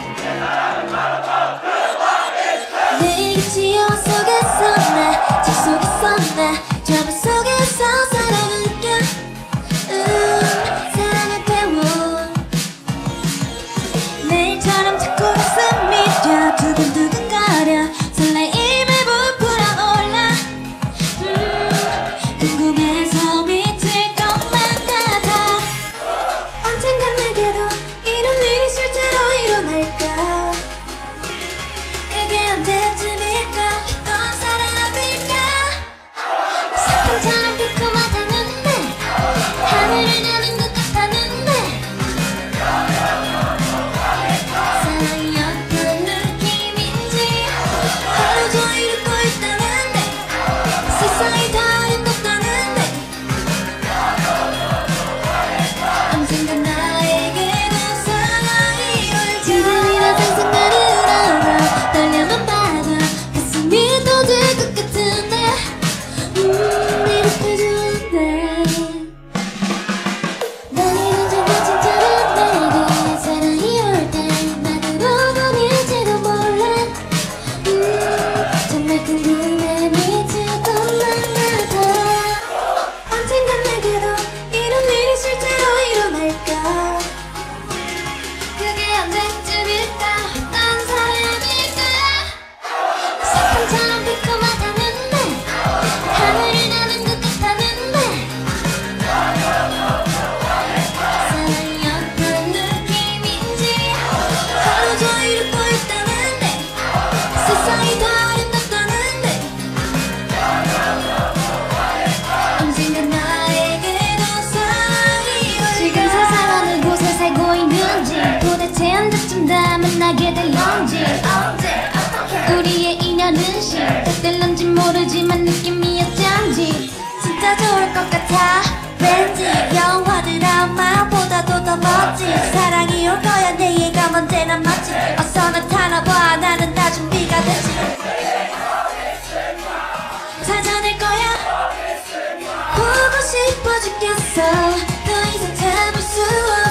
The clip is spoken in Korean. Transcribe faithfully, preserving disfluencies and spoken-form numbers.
내 지어 속에서 나, 집 속에서 나, trouble 속에서 사랑을 느껴. 음, 사랑을 배워. 내일처럼 자꾸 가슴이 뛰어 두근두근거려. 설레임에 부풀어올라. 음, 궁금해서 미칠 것만 같아. 언젠간 내게도 이런 일이 실제로 일어날까. 그게 언제쯤일까. 넌 사람일까. 사탕처럼 달콤하다는데 하늘을 나는 것 같다는데 사랑이 어떤 느낌인지 하루 종일 웃고 있다는데 세상이 다른 것 같다는데 언젠가 나에게도 사랑이 올지. 지금이라 상상만을 알아. 떨려만 봐도 가슴이 터질 것 같은데 음 이렇게 좋은데 난 이런 정말 진짜로 내게 사랑이 올 때만으로도 밀지도 몰라. 음 정말 궁금해 미칠 것만 같아. 언젠간 내게도 이런 일이 실제로 일어날까. 그게 언제쯤일까. 난 사람일까. 사탕처럼 달콤하다는데 하늘을 나는 것 같다는데 사랑이 어떤 느낌인지 하루 종일 웃고 있다는데 세상이 다른 것 같다는데 언젠가 나에게도 사랑이 올까. 지금 세상 어느 곳에 살고 있는지 도대체 언제쯤 다 만나게 될런지 언제 어떻게 우리의 인연은 시작될런지 모르지만 느낌이 어쩐지 진짜 좋을 것 같아. 왠지 영화 드라마보다도 더 멋진 사랑이 올 거야. 내 예감 언제나 맞지. 어서 나타나봐. 나는 다 준비가 됐지. 찾아낼 거야. 보고 싶어 죽겠어. 더 이상 참을 수 없어.